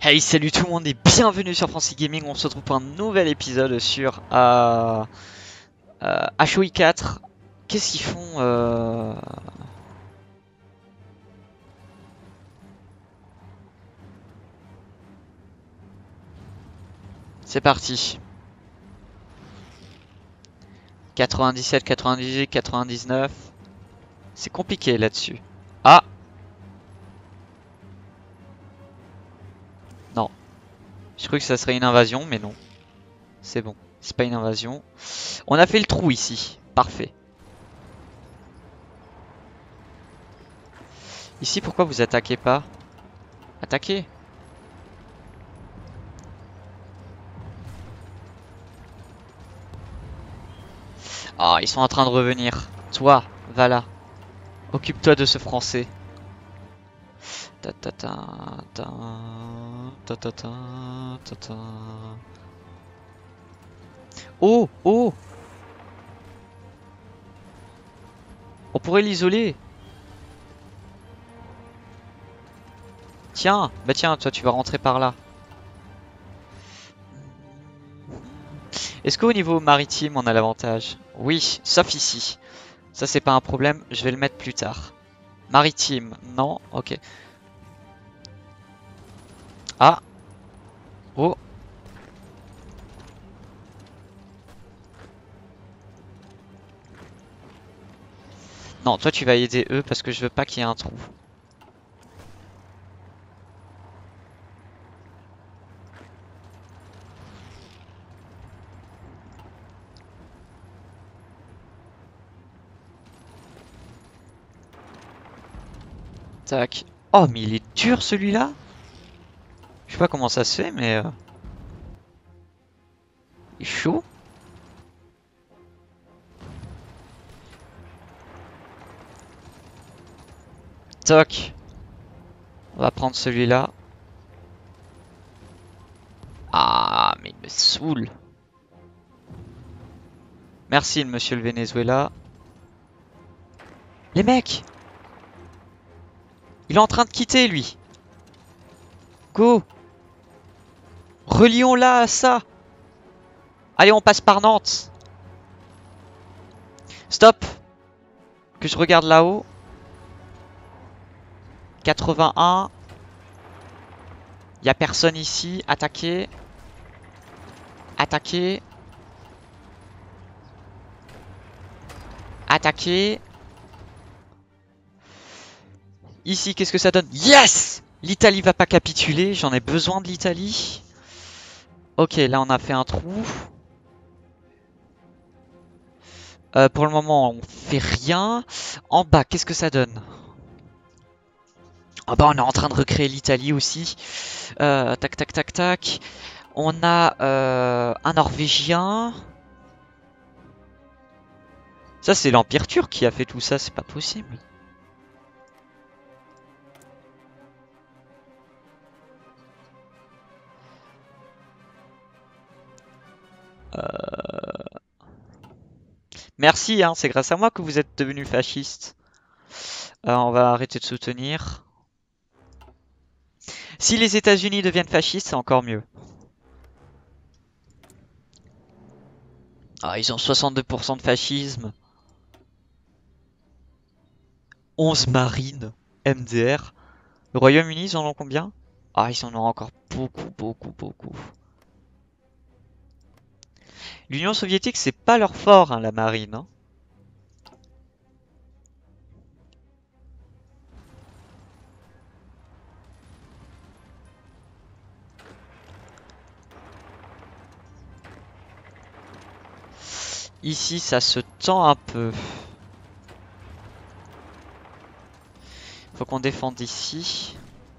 Hey, salut tout le monde et bienvenue sur Francis Gaming. On se retrouve pour un nouvel épisode sur HOI 4. Qu'est-ce qu'ils font C'est parti. 97, 98, 99. C'est compliqué là-dessus. Ah! Non. Je croyais que ça serait une invasion, mais non. C'est bon. C'est pas une invasion. On a fait le trou ici. Parfait. Ici, pourquoi vous attaquez pas? Attaquez! Ah, ils sont en train de revenir. Toi, va là. Occupe-toi de ce français. Ta ta ta ta ta ta ta ta ta. Oh, oh! On pourrait l'isoler. Tiens, bah tiens, toi tu vas rentrer par là. Est-ce qu'au niveau maritime on a l'avantage? Oui, sauf ici. Ça c'est pas un problème, je vais le mettre plus tard. Maritime, non, ok. Ah! Oh! Non, toi tu vas aider eux parce que je veux pas qu'il y ait un trou. Tac. Oh, mais il est dur celui-là? Je sais pas comment ça se fait, mais il est chaud. Toc. On va prendre celui-là. Ah, mais il me saoule. Merci, monsieur le Venezuela. Les mecs! Il est en train de quitter, lui. Go! Relions-la à ça. Allez, on passe par Nantes. Stop! Que je regarde là-haut. 81. Il n'y a personne ici. Attaquer. Attaquer. Attaquer. Ici, qu'est-ce que ça donne? Yes! L'Italie va pas capituler. J'en ai besoin de l'Italie. Ok, là, on a fait un trou. Pour le moment, on fait rien. En bas, qu'est-ce que ça donne? En bas, on est en train de recréer l'Italie aussi. Tac, tac, tac, tac. On a un Norvégien. Ça, c'est l'Empire turc qui a fait tout ça, c'est pas possible. Merci, hein, c'est grâce à moi que vous êtes devenus fascistes. On va arrêter de soutenir. Si les États-Unis deviennent fascistes, c'est encore mieux. Ah, ils ont 62% de fascisme. 11 marines MDR. Le Royaume-Uni, ils en ont combien? Ah, ils en ont encore beaucoup, beaucoup, beaucoup. L'Union soviétique, c'est pas leur fort, hein, la marine. Hein. Ici, ça se tend un peu. Faut qu'on défende ici.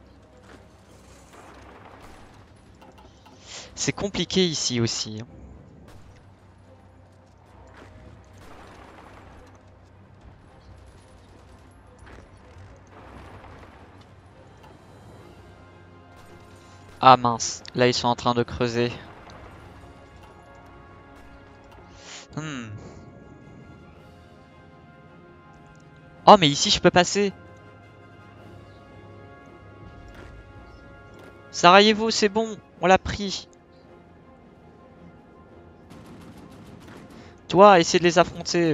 C'est compliqué ici aussi. Ah mince, là ils sont en train de creuser. Oh mais ici je peux passer. Sarajevo, c'est bon, on l'a pris. Toi, essaie de les affronter.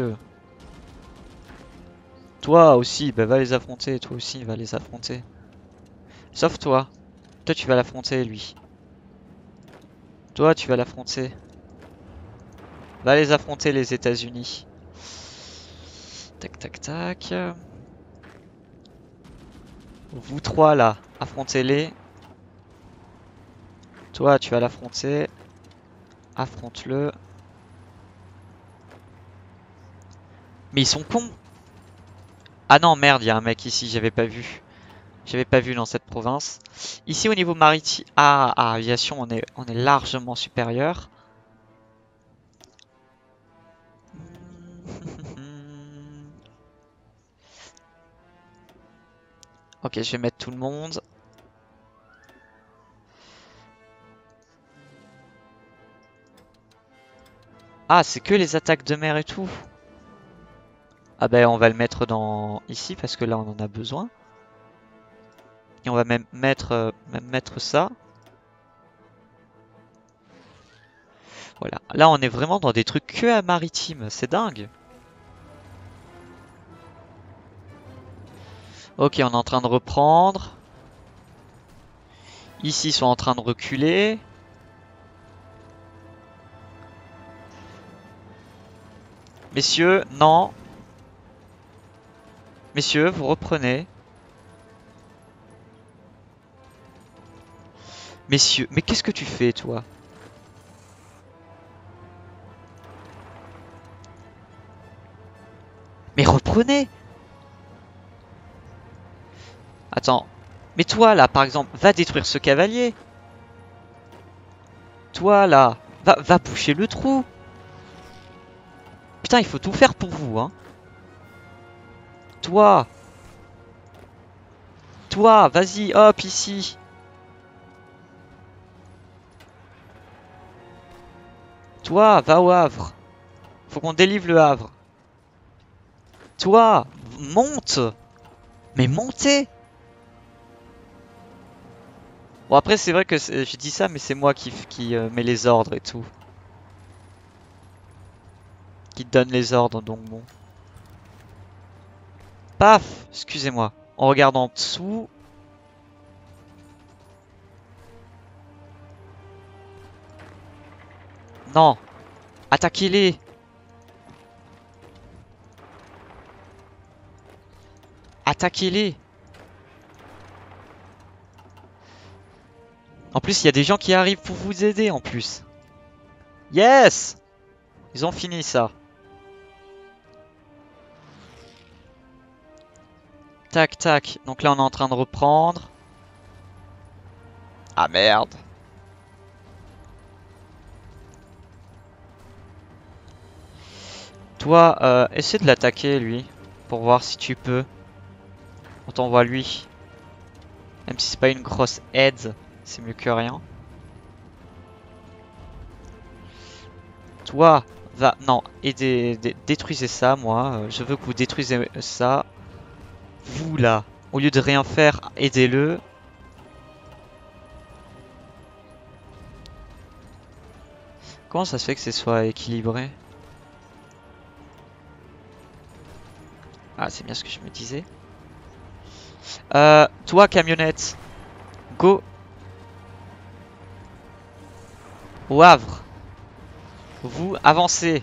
Toi aussi, bah va les affronter. Toi aussi, va les affronter. Sauf toi. Toi, tu vas l'affronter, lui. Toi, tu vas l'affronter. Va les affronter, les États-Unis. Tac, tac, tac. Vous trois, là, affrontez-les. Toi, tu vas l'affronter. Affronte-le. Mais ils sont cons. Ah non, merde, il y a un mec ici, j'avais pas vu. J'avais pas vu dans cette province. Ici, au niveau maritime, aviation, on est largement supérieur. Ok, je vais mettre tout le monde. Ah, c'est que les attaques de mer et tout. Ah ben, on va le mettre dans ici parce que là, on en a besoin. Et on va même mettre ça. Voilà. Là, on est vraiment dans des trucs que à maritime. C'est dingue. Ok, on est en train de reprendre. Ici, ils sont en train de reculer. Messieurs, non. Messieurs, vous reprenez. Messieurs, mais qu'est-ce que tu fais, toi? Mais reprenez! Attends. Mais toi, là, par exemple, va détruire ce cavalier. Toi, là, va boucher le trou. Putain, il faut tout faire pour vous, hein. Toi. Toi, vas-y, hop, ici. Toi, va au Havre. Faut qu'on délivre le Havre. Toi, monte. Mais montez. Bon, après, c'est vrai que je dis ça, mais c'est moi qui met les ordres et tout. Qui donne les ordres, donc bon. Paf! Excusez-moi. On regarde en dessous. Non! Attaquez-les! Attaquez-les! En plus, il y a des gens qui arrivent pour vous aider en plus. Yes! Ils ont fini ça. Tac, tac. Donc là, on est en train de reprendre. Ah merde. Toi, essaie de l'attaquer, lui. Pour voir si tu peux. On t'envoie lui. Même si c'est pas une grosse aide, c'est mieux que rien. Toi, va... Non, détruisez ça, moi. Je veux que vous détruisez ça. Vous, là, au lieu de rien faire, aidez-le. Comment ça se fait que ce soit équilibré? Ah, c'est bien ce que je me disais. Toi, camionnette, go au Havre. Vous, avancez.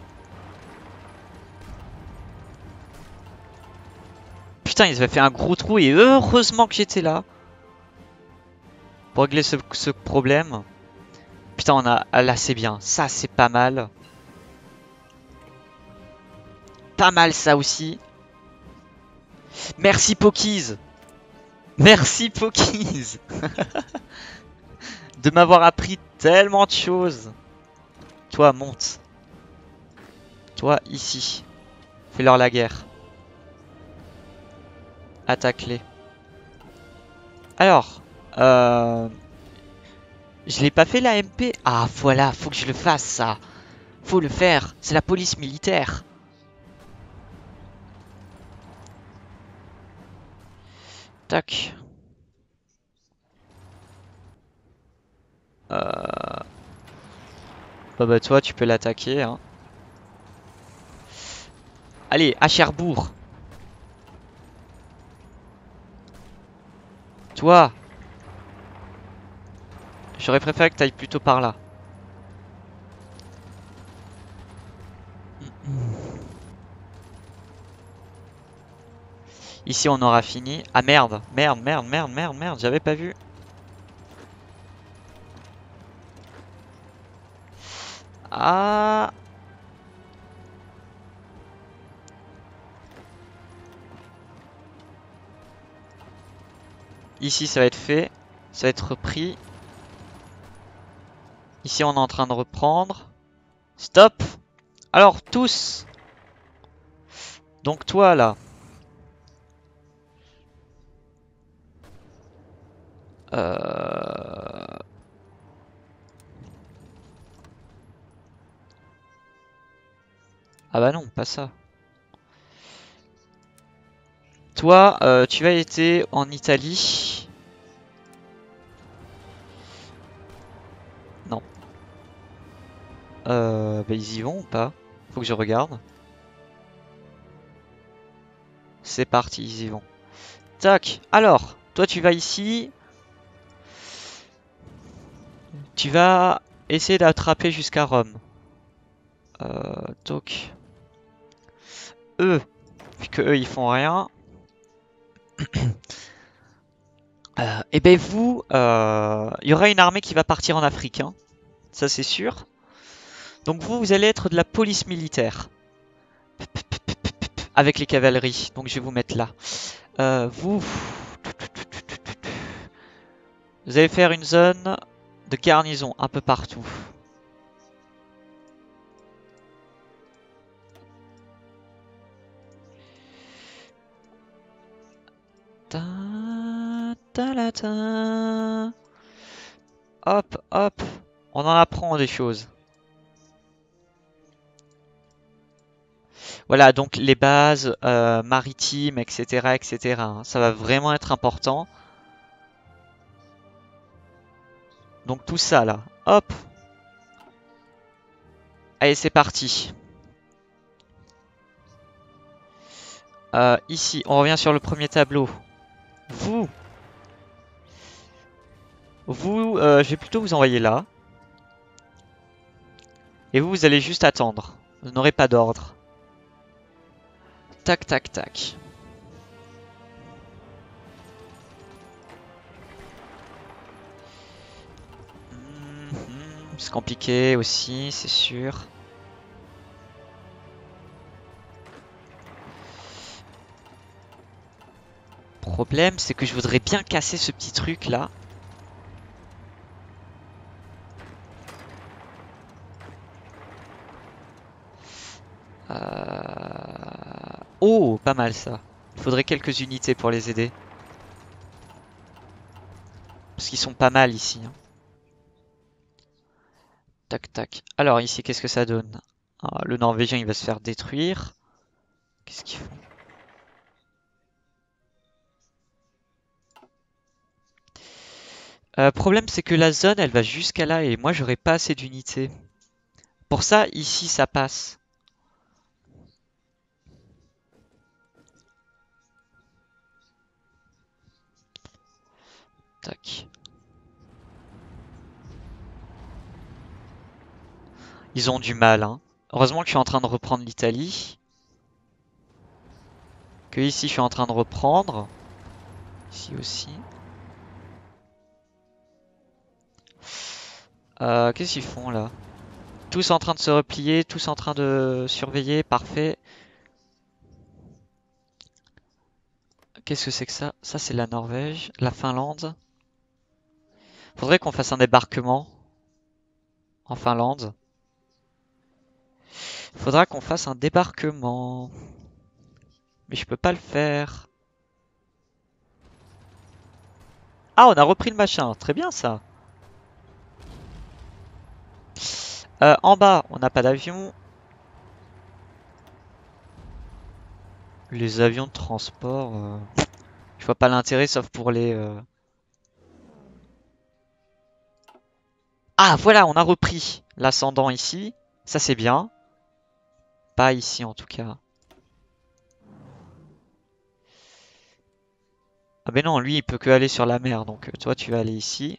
Putain, ils avaient fait un gros trou et heureusement que j'étais là. Pour régler ce problème. Putain, on a... ah, là, c'est bien. Ça, c'est pas mal. Pas mal, ça aussi. Merci, Pokies. Merci, Pokies. De m'avoir appris tellement de choses. Toi, monte. Toi, ici. Fais-leur la guerre. Attaque-les. Alors, je l'ai pas fait la MP. Ah voilà, faut que je le fasse ça. Faut le faire, c'est la police militaire. Tac. Bah toi tu peux l'attaquer hein. Allez, à Cherbourg. Toi, j'aurais préféré que t'ailles plutôt par là. Ici on aura fini. Ah merde, merde, merde, merde, merde, merde, j'avais pas vu. Ah. Ici ça va être fait. Ça va être repris. Ici on est en train de reprendre. Stop. Alors tous. Donc toi là. Euh... Ah bah non, pas ça. Toi, tu as été en Italie. Non. Bah ils y vont ou pas? Faut que je regarde. C'est parti, ils y vont. Tac. Alors, toi tu vas ici. Tu vas essayer d'attraper jusqu'à Rome. Donc, eux, vu que eux ils font rien. Et ben vous, il y aura une armée qui va partir en Afrique, hein. Ça c'est sûr. Donc vous, vous allez être de la police militaire. Avec les cavaleries. Donc je vais vous mettre là. Vous allez faire une zone de garnison un peu partout. Ta, ta, la, ta. Hop, hop. On en apprend des choses. Voilà, donc les bases maritimes, etc., etc. hein. Ça va vraiment être important. Donc tout ça là, hop. Allez, c'est parti. Ici, on revient sur le premier tableau. Vous, je vais plutôt vous envoyer là. Et vous, vous allez juste attendre. Vous n'aurez pas d'ordre. Tac, tac, tac. C'est compliqué aussi, c'est sûr. Problème, c'est que je voudrais bien casser ce petit truc là. Oh, pas mal ça. Il faudrait quelques unités pour les aider. Parce qu'ils sont pas mal ici. hein. Tac, tac. Alors ici, qu'est-ce que ça donne? Ah, le Norvégien, il va se faire détruire. Qu'est-ce qu'ils font? Problème, c'est que la zone, elle va jusqu'à là et moi, j'aurais pas assez d'unités. Pour ça, ici, ça passe. Tac. Ils ont du mal, hein. Heureusement que je suis en train de reprendre l'Italie. Que ici, je suis en train de reprendre. Ici aussi. Qu'est-ce qu'ils font là? Tous en train de se replier, tous en train de surveiller, parfait. Qu'est-ce que c'est que ça? Ça c'est la Norvège, la Finlande. Faudrait qu'on fasse un débarquement en Finlande. Faudra qu'on fasse un débarquement. Mais je peux pas le faire. Ah, on a repris le machin, très bien ça. En bas, on n'a pas d'avion. Les avions de transport, je vois pas l'intérêt sauf pour les... Ah, voilà, on a repris l'ascendant ici. Ça, c'est bien. Pas ici, en tout cas. Ah ben non, lui, il peut que aller sur la mer. Donc, toi, tu vas aller ici.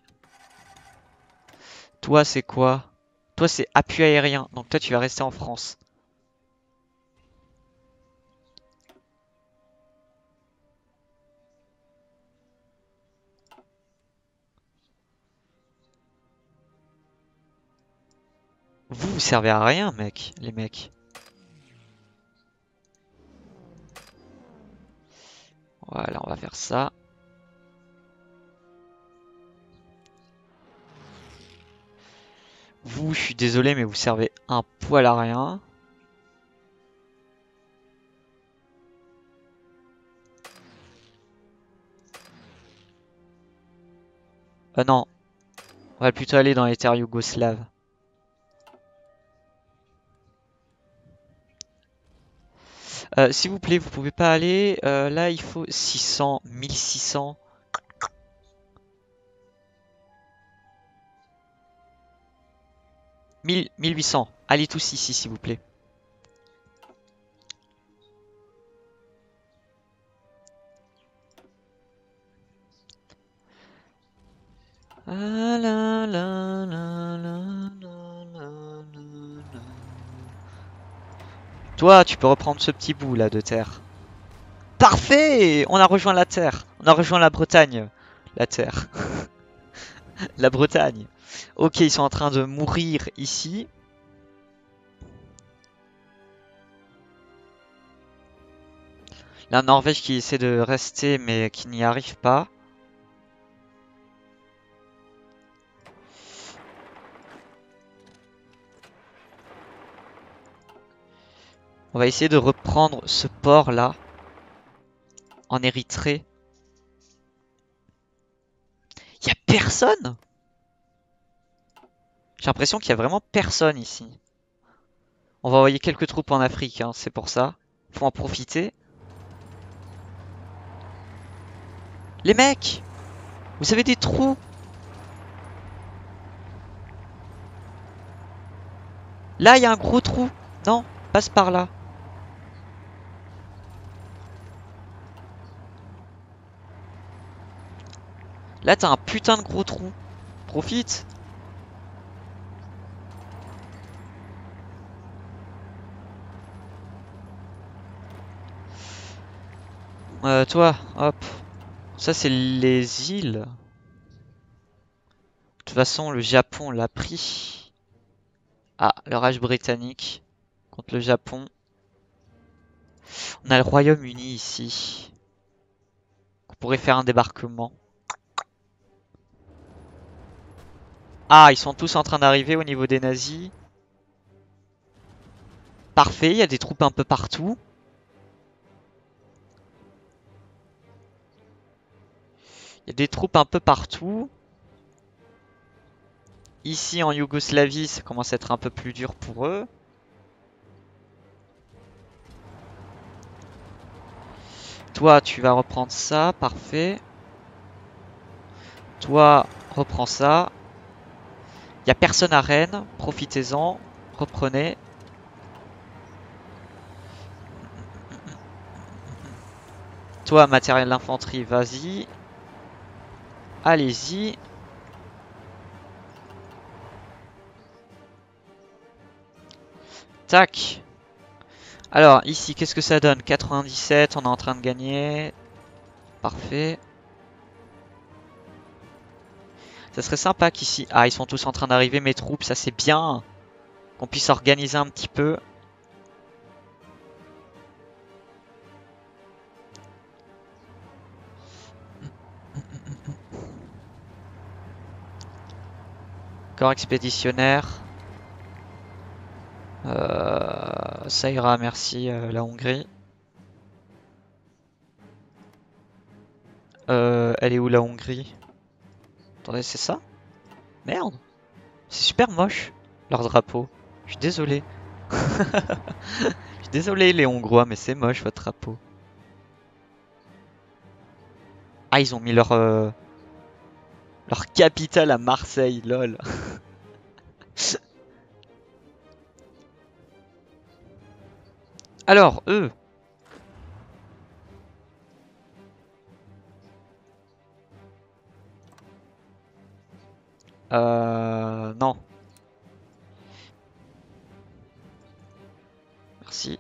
Toi, c'est quoi? Toi, c'est appui aérien. Donc, toi, tu vas rester en France. Vous servez à rien, mec, les mecs. Voilà, on va faire ça. Vous, je suis désolé, mais vous servez un poil à rien. Non, on va plutôt aller dans les terres yougoslaves. S'il vous plaît, vous pouvez pas aller. Là, il faut 600, 1600. 1800. Allez tous ici, s'il vous plaît. Ah la la la la la la la. Toi, tu peux reprendre ce petit bout là de terre. Parfait! On a rejoint la terre. On a rejoint la Bretagne. La terre. La Bretagne. Ok, ils sont en train de mourir ici. La Norvège qui essaie de rester mais qui n'y arrive pas. On va essayer de reprendre ce port là. En Érythrée. Y a personne? J'ai l'impression qu'il y a vraiment personne ici. On va envoyer quelques troupes en Afrique, hein, c'est pour ça. Faut en profiter. Les mecs! Vous avez des trous! Là, il y a un gros trou. Non, passe par là. Là, t'as un putain de gros trou. Profite. Toi, hop. Ça, c'est les îles. De toute façon, le Japon l'a pris. Ah, le Raj britannique contre le Japon. On a le Royaume-Uni ici. On pourrait faire un débarquement. Ah, ils sont tous en train d'arriver au niveau des nazis. Parfait, il y a des troupes un peu partout. Il y a des troupes un peu partout. Ici en Yougoslavie, ça commence à être un peu plus dur pour eux. Toi, tu vas reprendre ça, parfait. Toi, reprends ça. Il n'y a personne à Rennes, profitez-en. Reprenez. Toi, matériel d'infanterie, vas-y. Allez-y. Tac. Alors, ici, qu'est-ce que ça donne? 97, on est en train de gagner. Parfait. Ça serait sympa qu'ici... Ah, ils sont tous en train d'arriver, mes troupes, ça c'est bien. Qu'on puisse organiser un petit peu. Corps expéditionnaire. Ça ira, merci la Hongrie. Elle est où la Hongrie? Attendez, c'est ça? Merde! C'est super moche, leur drapeau. Je suis désolé. Je suis désolé les Hongrois, mais c'est moche votre drapeau. Ah, ils ont mis leur capitale à Marseille, lol. Alors, eux. Non. Merci.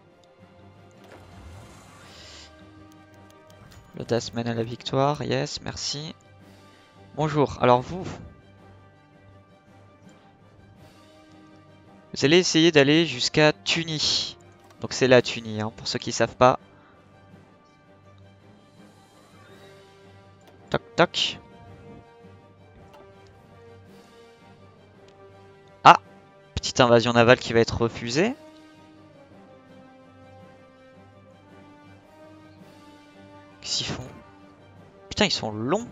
L'audace mène à la victoire. Yes, merci. Bonjour. Alors vous allez essayer d'aller jusqu'à Tunis. Donc c'est la Tunis, hein, pour ceux qui savent pas. Toc toc. Ah, petite invasion navale qui va être refusée. Qu'est-ce qu'ils font? Putain, ils sont longs.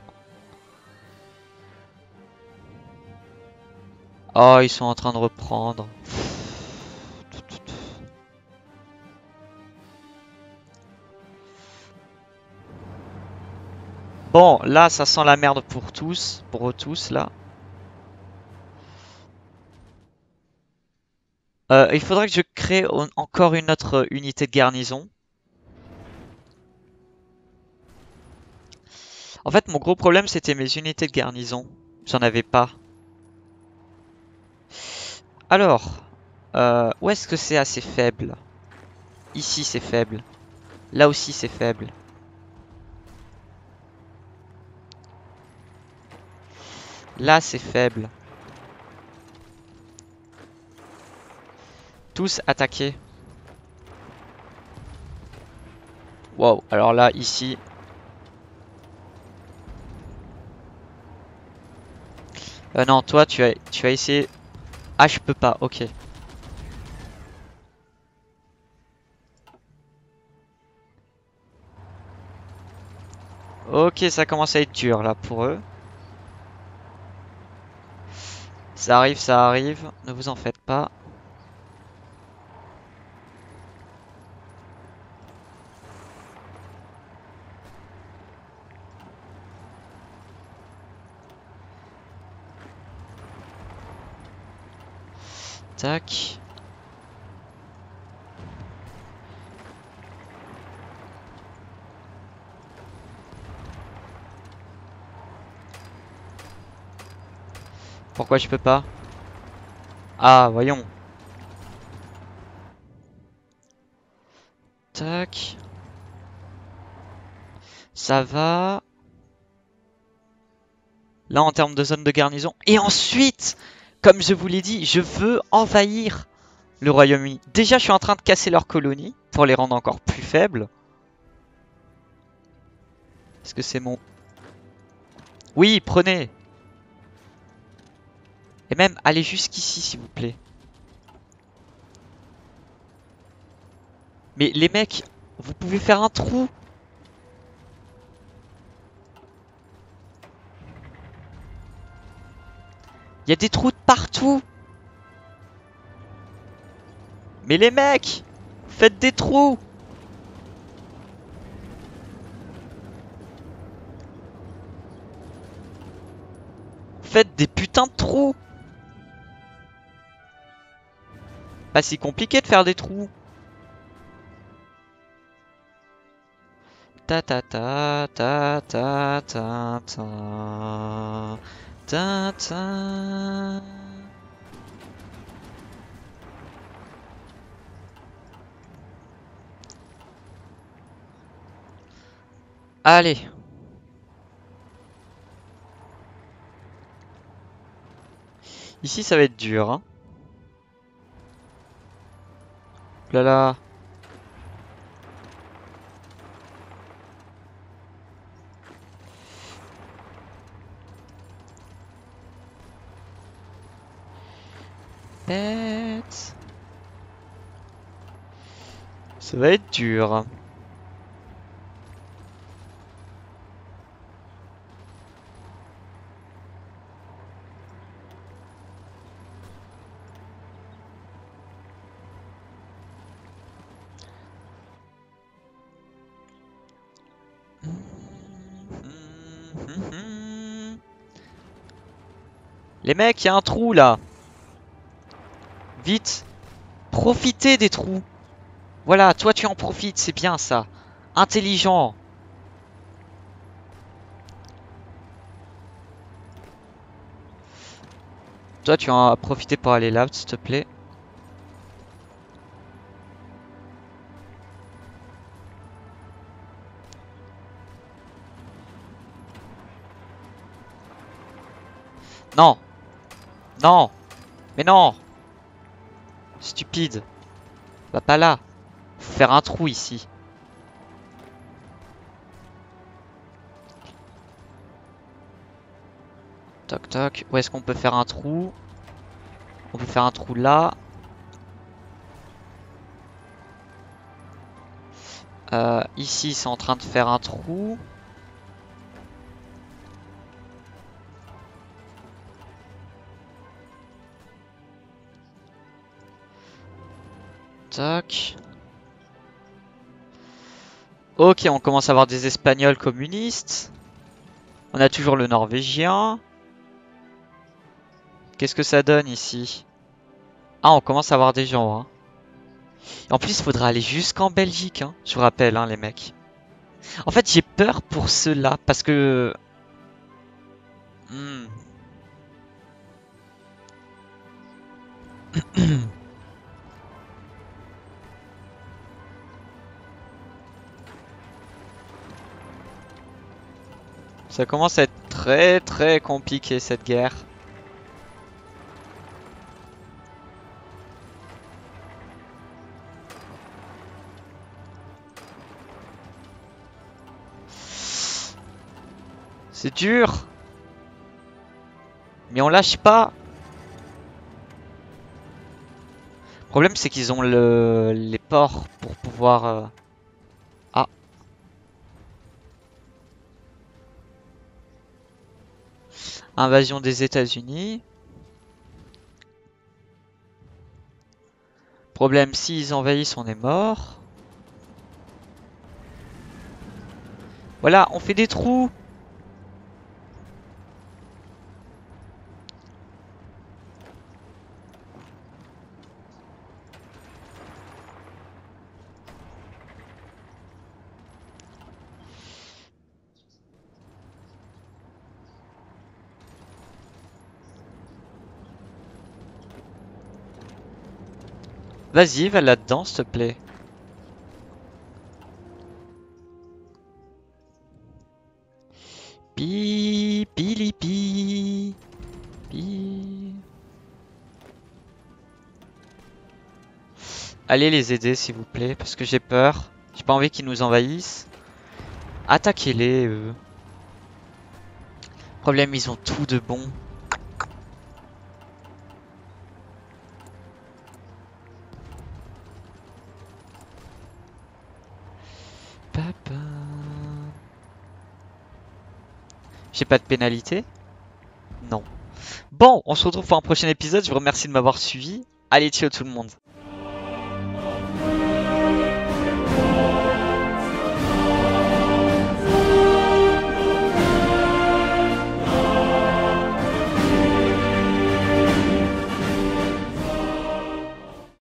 Oh, ils sont en train de reprendre. Bon, là, ça sent la merde pour eux tous, là. Il faudrait que je crée encore une autre unité de garnison. En fait, mon gros problème, c'était mes unités de garnison. J'en avais pas. Alors, où est-ce que c'est assez faible? Ici, c'est faible. Là aussi, c'est faible. Là, c'est faible. Tous attaqués. Wow, alors là, ici... non, toi, tu as essayé... Ah, je peux pas, ok. Ok, ça commence à être dur, là, pour eux. Ça arrive, ne vous en faites pas. Tac. Pourquoi je peux pas? Ah, voyons. Tac. Ça va. Là, en termes de zone de garnison. Et ensuite, comme je vous l'ai dit, je veux envahir le Royaume-Uni. Déjà, je suis en train de casser leurs colonies pour les rendre encore plus faibles. Est-ce que c'est mon... Oui, prenez. Et même, allez jusqu'ici, s'il vous plaît. Mais les mecs, vous pouvez faire un trou. Il y a des trous de partout. Mais les mecs, faites des trous. Faites des putains de trous. Pas si compliqué de faire des trous. Ta ta ta ta ta ta ta ta ta. Allez. Ici ça va être dur, hein. Là là. Bête. Ça va être dur. Les mecs, il y a un trou là. Vite. Profitez des trous. Voilà, toi tu en profites, c'est bien ça. Intelligent. Toi tu en as profité pour aller là, s'il te plaît. Non. Non. Mais non. Stupide. Va pas là. Faut faire un trou ici. Toc toc. Où est-ce qu'on peut faire un trou? On peut faire un trou là. Ici, c'est en train de faire un trou. Toc. Ok, on commence à avoir des Espagnols communistes. On a toujours le Norvégien. Qu'est-ce que ça donne ici? Ah, on commence à avoir des gens. Hein. En plus, il faudra aller jusqu'en Belgique. Hein, je vous rappelle, hein, les mecs. En fait, j'ai peur pour ceux-là parce que... Hmm. Ça commence à être très très compliqué cette guerre. C'est dur. Mais on lâche pas. Le problème c'est qu'ils ont les ports pour pouvoir... Ah. Invasion des États-Unis. Problème, s'ils envahissent, on est mort. Voilà, on fait des trous. Vas-y, va là-dedans, s'il te plaît. Pi, pili, pi. Pi. Allez les aider, s'il vous plaît, parce que j'ai peur. J'ai pas envie qu'ils nous envahissent. Attaquez-les, eux. Problème, ils ont tout de bon. Papa. J'ai pas de pénalité? Non. Bon, on se retrouve pour un prochain épisode. Je vous remercie de m'avoir suivi. Allez, ciao tout le monde.